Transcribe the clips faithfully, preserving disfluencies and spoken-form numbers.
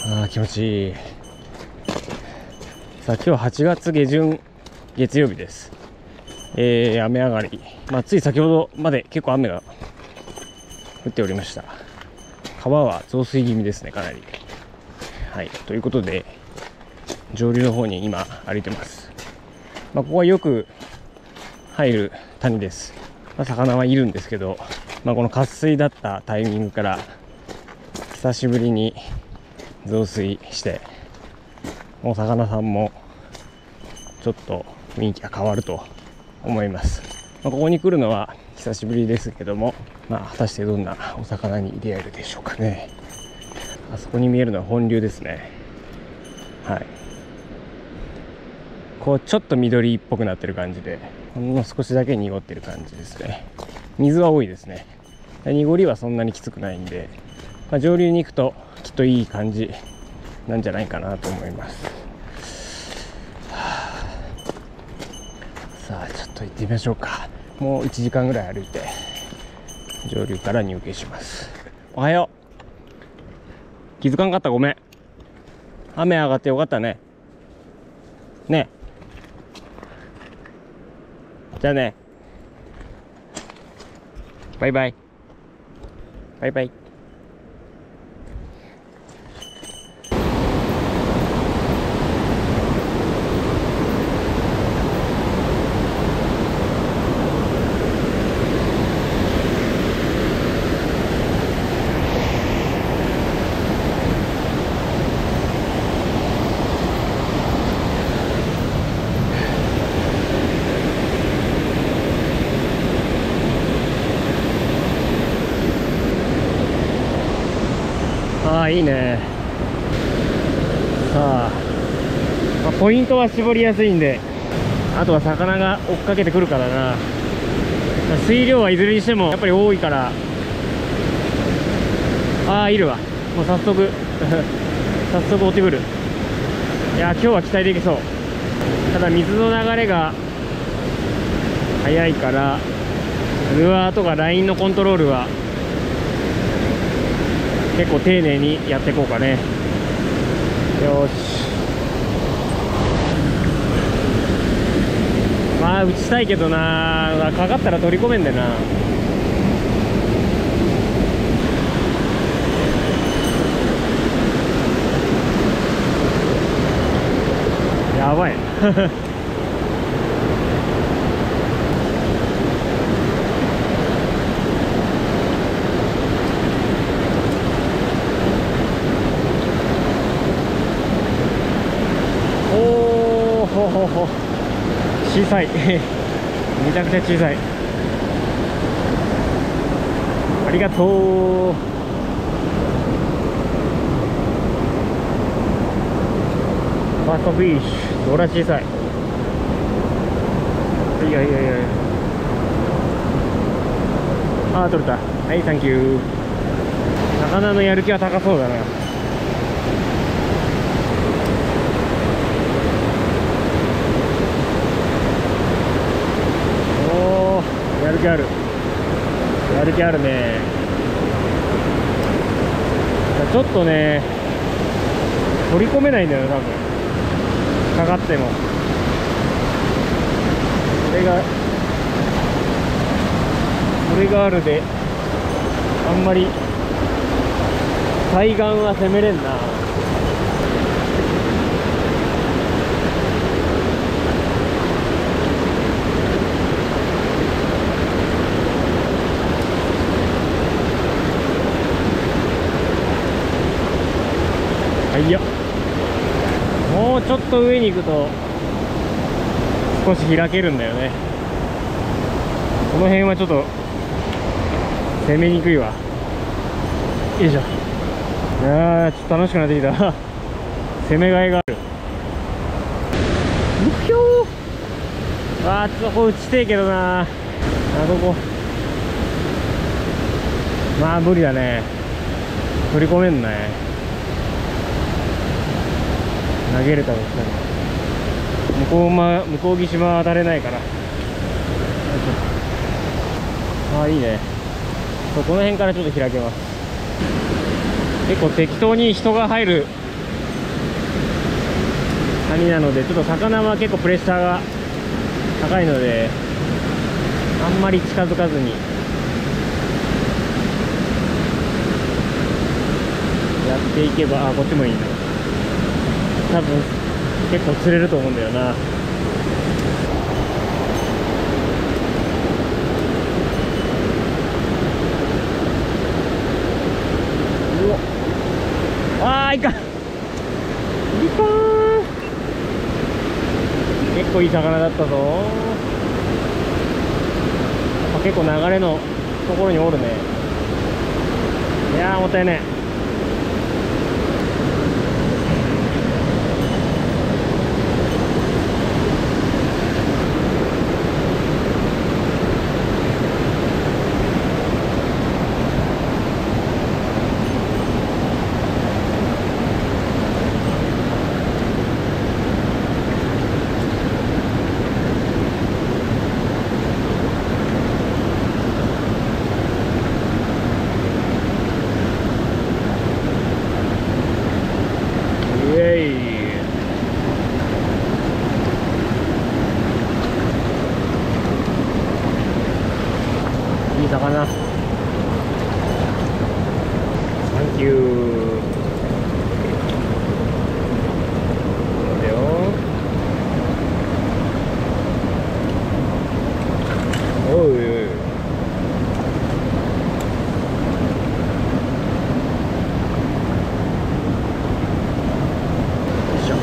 あー気持ちいい。さあ今日はちがつげじゅん月曜日です。えー、雨上がり、まあ、つい先ほどまで結構雨が降っておりました。川は増水気味ですね、かなり。はい、ということで上流の方に今歩いてます。まあ、ここはよく入る谷です。まあ、魚はいるんですけど、まあ、この渇水だったタイミングから久しぶりに増水して、もう魚さんもちょっと雰囲気が変わると思います。まあ、ここに来るのは久しぶりですけども、まあ、果たしてどんなお魚に出会えるでしょうかね。あそこに見えるのは本流ですね。はい、こうちょっと緑っぽくなってる感じで、ほんの少しだけ濁ってる感じですね。水は多いですね。濁りはそんなにきつくないんで、まあ、上流に行くときっといい感じなんじゃないかなと思います。はあ、さあちょっと行ってみましょうか。もういちじかんぐらい歩いて上流から入径します。おはよう。気づかんかった、ごめん。雨上がってよかったね。ね。じゃあね。バイバイ。バイバイ。ああいいね。さあ、まあ、ポイントは絞りやすいんで、あとは魚が追っかけてくるからな。水量はいずれにしてもやっぱり多いから。ああいるわ。もう早速早速追ってくる。いや今日は期待できそう。ただ水の流れが速いからルアーとかラインのコントロールは結構丁寧にやっていこうかね。よし。まあ打ちたいけどな、かかったら取り込めんでな。やばいおおほほほ、小さいめちゃくちゃ小さい。ありがとう。ファーストフィッシュ、どら小さい。いやいやいや、ああ取れた。はい、サンキュー。魚のやる気は高そうだな。おお、やる気ある、やる気あるね。ちょっとね取り込めないんだよ多分、かかっても。それがそれがあるで、あんまり対岸は攻めれんな。はいや、もうちょっと上に行くと少し開けるんだよね。この辺はちょっと攻めにくいわ。よいしょ。いやーちょっと楽しくなってきた攻めがいがある。うひょー、あーちょっとここ打ちてえけどな。あそこまあ無理だね、取り込めんね。投げれたとしたら向こう、ま、向こう岸は当たれないから。ああいいね。そう、この辺からちょっと開けます。結構適当に人が入る谷なので、ちょっと魚は結構プレッシャーが高いので、あんまり近づかずにやっていけば、あ、こっちもいいな。多分結構釣れると思うんだよな。うわ、あー、いかん、いかん。結構いい魚だったぞ。やっぱ結構流れのところにおるね。いやー、もったいない。いい魚。サンキュー。いいよ。おいおい。よいしょ。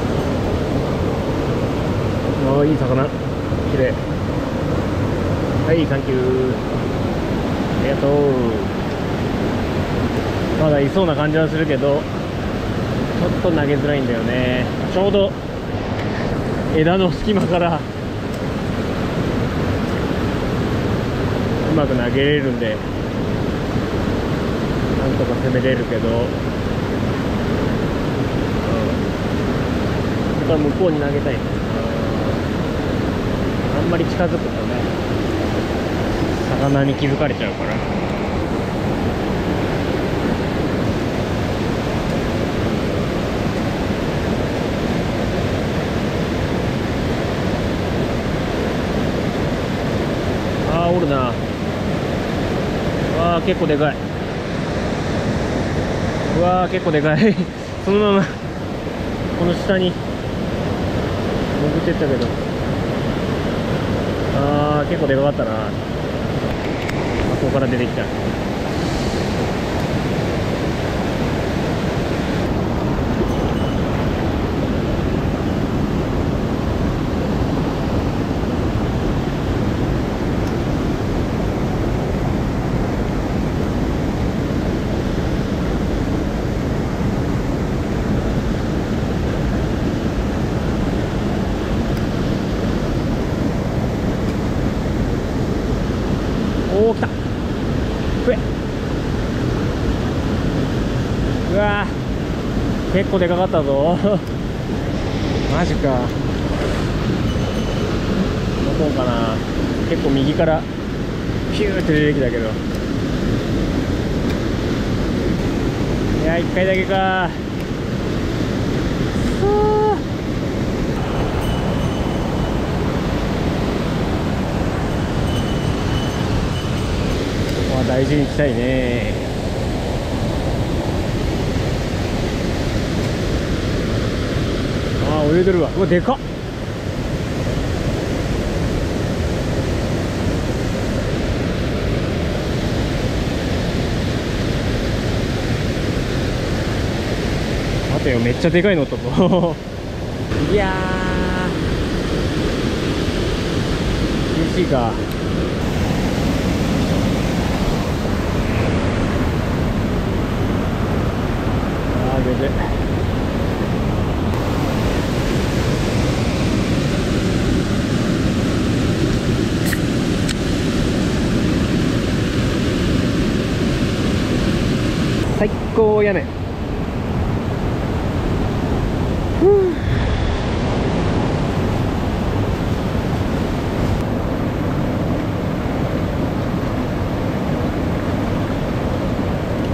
ああ、いい魚。綺麗。はい、サンキュー。ありがとう。まだいそうな感じはするけど、ちょっと投げづらいんだよね。ちょうど枝の隙間からうまく投げれるんで、なんとか攻めれるけど、うん、やっぱ向こうに投げたい。あんまり近づくとね、魚に気づかれちゃうから。あー、おるな。わー、結構でかい。うわー、結構でかい。そのままこの下に潜ってったけど、あー、結構でかかったな。ここから出てきた。おお、来た。食え。うわー、結構でかかったぞ。マジか。どこかな。結構右からピューって出てきたけど、いや、いっかいだけか。大事に行きたいね。ああ、泳いでるわ。うわ、でかっ。待てよ、めっちゃでかいのとこ。いやー、厳しいか。全然。最高やね。ふう。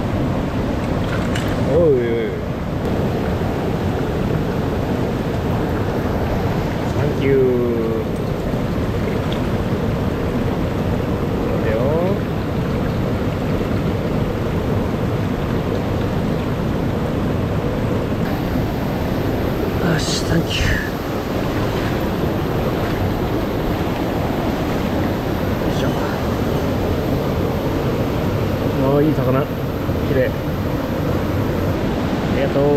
おいおい。 サンキュー。よいしょ。ああ、いい魚、綺麗。ありがとう。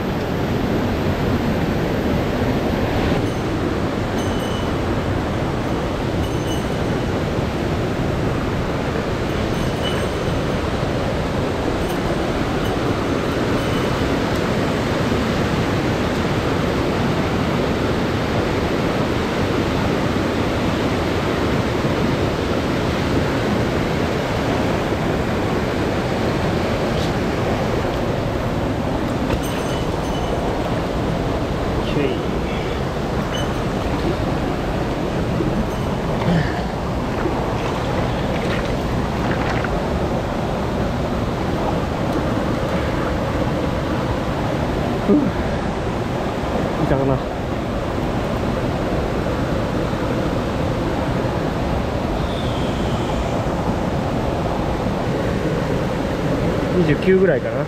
いたかな。にじゅうきゅうぐらいかな。あ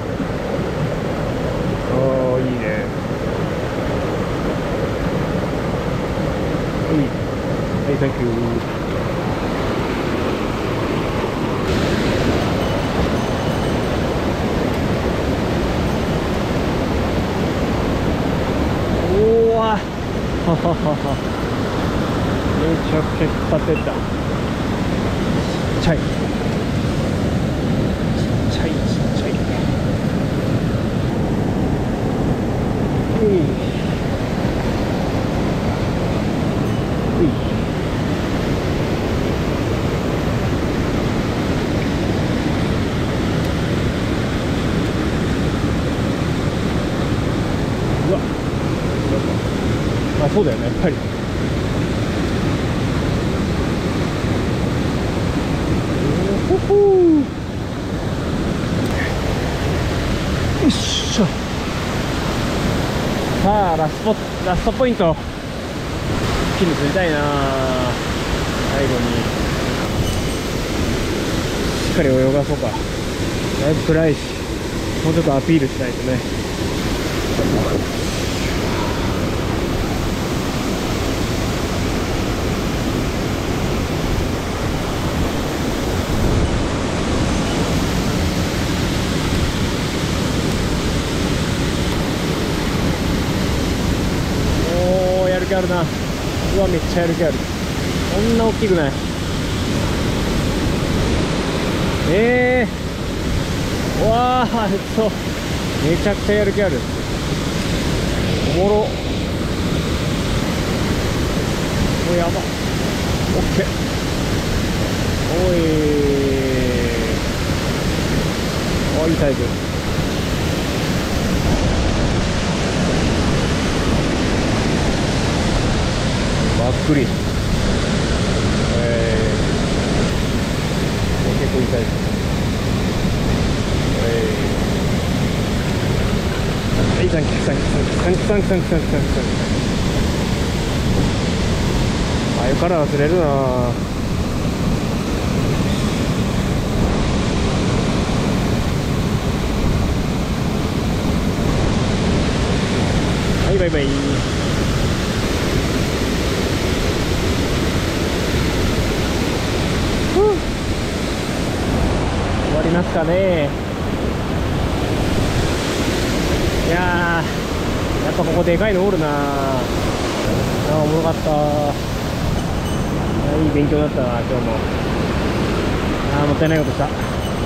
あ、いいね。いい。はい、サンキュー。はははは、めちゃくちゃ引っ張ってった。ちっちゃいちっちゃいちっちゃい。うい、うい。うわっ、あ、そうだよね、やっぱり。おほほー。よっしゃ。さあ、ラストラストポイント、金に釣りたいな。最後にしっかり泳がそうか。だいぶ暗いし、もうちょっとアピールしないとね。やる気あるな。うわ、めっちゃやる気ある。こんな大きくない。ええー、うわー、えっとめちゃくちゃやる気ある。おもろ。お、やば。オッケー。おいー、お、いいサイズ。ばっくり。えー、結構いいサイズ。えー、はい、サンキューサンキューサンキューサンキューサンキューサンキューサンキューサンキューサンキューサンキュー。ああいうから忘れるな。はい、バイバイ。終わりますかね。いやー、やっぱここでかいのおるな。あー、おもろかった。いい勉強だったな、今日も。あー、もったいないことした。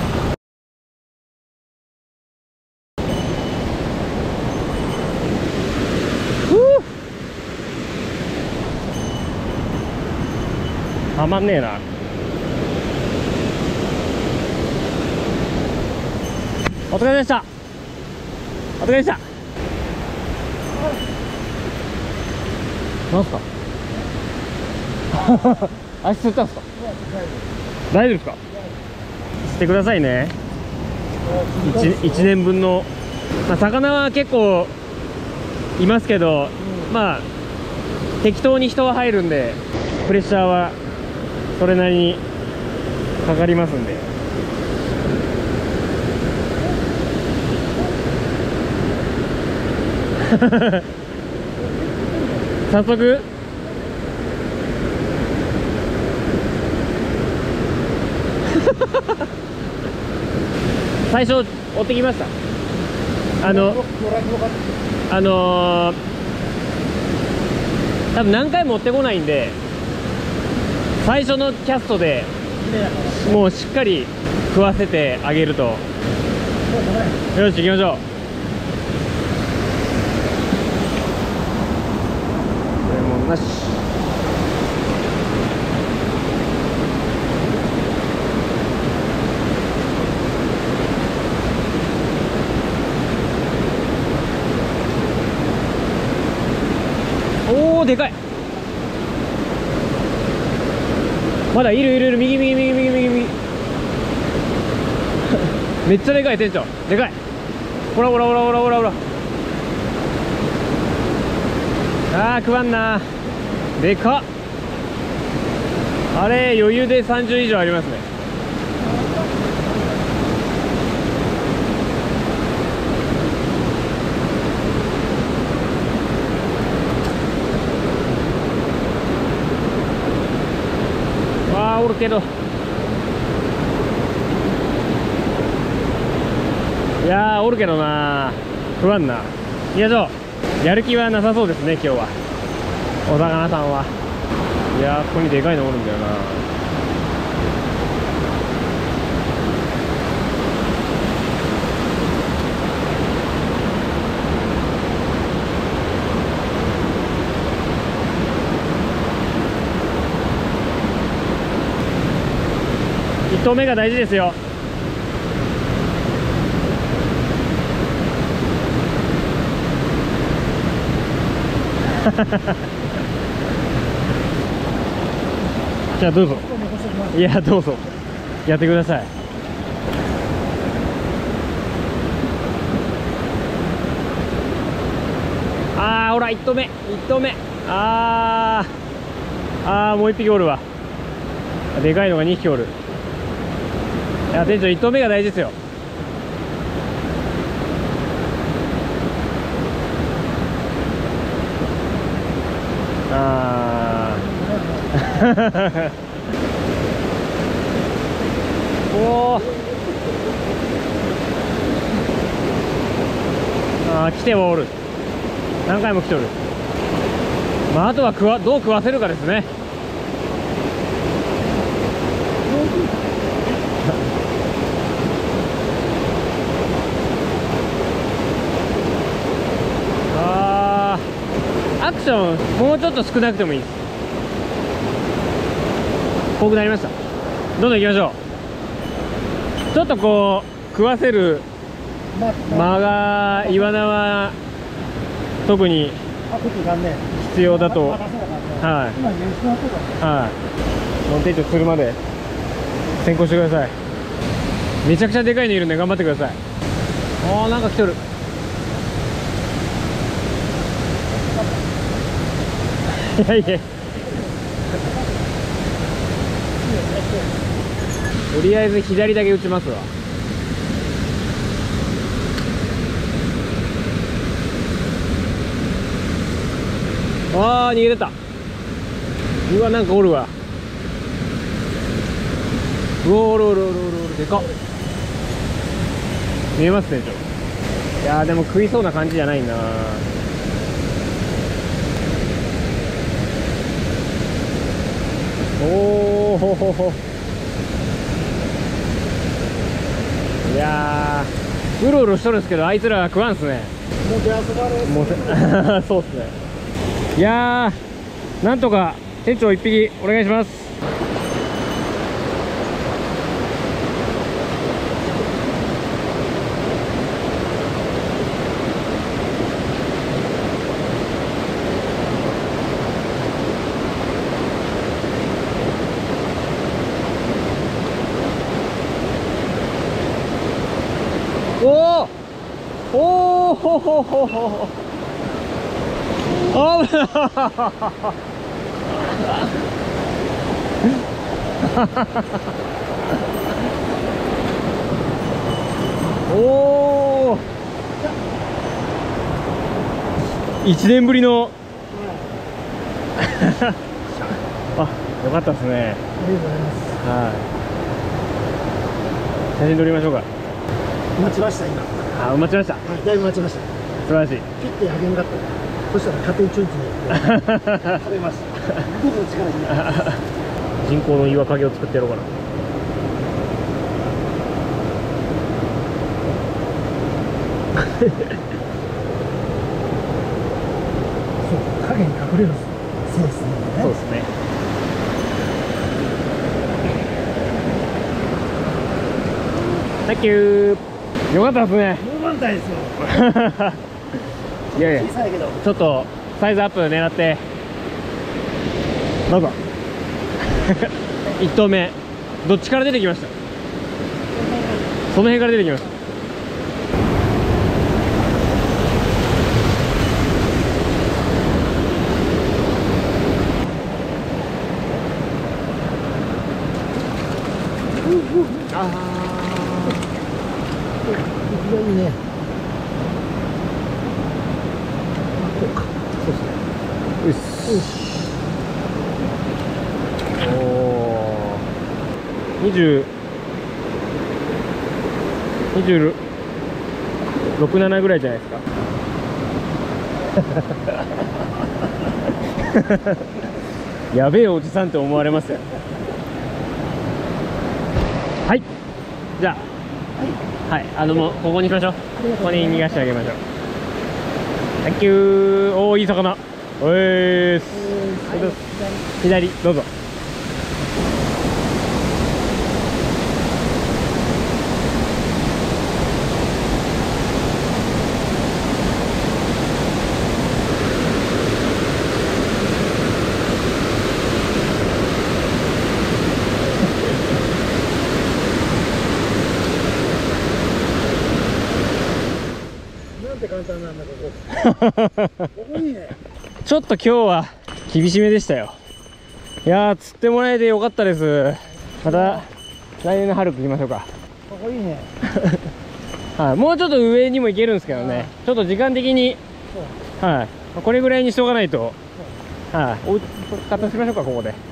たまんねえな。お疲れでした。お疲れでした。なんすか足つったんすか。大丈夫ですか。してくださいね。 1, いちねんぶんの、まあ、魚は結構いますけど、まあ適当に人は入るんで、プレッシャーはそれなりにかかりますんで。 早速最初追ってきました。あのあのー、多分何回も追ってこないんで、最初のキャストでもうしっかり食わせてあげると。よし行きましょう。これもなし。おお、でかい。まだいるいるいる。右右右右右右めっちゃでかい。店長でかい。ほらほらほらほらほらほら。あー食わんな。でかっ。あれ余裕でさんじゅう以上ありますね。わあおるけど、いやーおるけどな、食わんな。いや、そうやる気はなさそうですね今日は、お魚さんは。いやーここにでかいのおるんだよな。いっ投目が大事ですよ。じゃあどうぞ。いやどうぞやってください。ああほらいっ投目いっ投目。あーあーもういっぴきおるわ。でかいのがにひきおる。いや店長いっ投目が大事ですよ。ああおお、ああ来てはおる。何回も来ておる。まああとは食わどう食わせるかですね。ああアクションもうちょっと少なくてもいいです。多くなりました。どんどん行きましょう。ちょっとこう食わせる間がイワナは特に必要だと。はいはいもう店長釣るまで先行してください。めちゃくちゃでかいのいるんで頑張ってください。あーなんか来てる。いやいやとりあえず左だけ打ちますわ。ああ逃げてた。うわなんかおるわ。うわおるおるおるおるおる。でかっ。見えますねちょ。いやーでも食いそうな感じじゃないな。おおほほほ。いやーうろうろしとるんですけどあいつらは食わんすね。もうそうっすね。いやーなんとか店長いっぴきお願いします。おおおおほほほほあおおいちねんぶりのあ、よかったですね。 ありがとうございます。 はい。写真撮りましょうか。 待ちました今。 あ、待ちました。 はい、だいぶ待ちました。 素晴らしい。 切ってあげんかった。そしたら勝手にチュンチュンやって食べました。僕の力になります。 人工の岩陰を作ってやろうかな。 そう影に隠れるセンスなんだね。 そうですね。サンキュー。よかったですね。 もう満タンですよ。 いやいや、 小さいけど。 ちょっとサイズアップ狙ってどうぞ。いち投目どっちから出てきました？その辺から出てきました。ああ、 いいね。こうか。そうですね。 よし。おお。二十。二十六七ぐらいじゃないですか。やべえおじさんって思われますよ。はい。じゃあ。はい、あのもうここにしましょう。ここに逃がしてあげましょう。サンキュー。おお、いい魚。おーい。左どうぞ。 簡単なんだここ。ここいいね。 ちょっと今日は厳しめでしたよ。いやー、釣ってもらえてよかったです。また来年の春来ましょうか。 ここいいね。 はい、もうちょっと上にも行けるんですけどね、ちょっと時間的に、はい、これぐらいにしとかないと、はい、お家片しましょうか、ここで。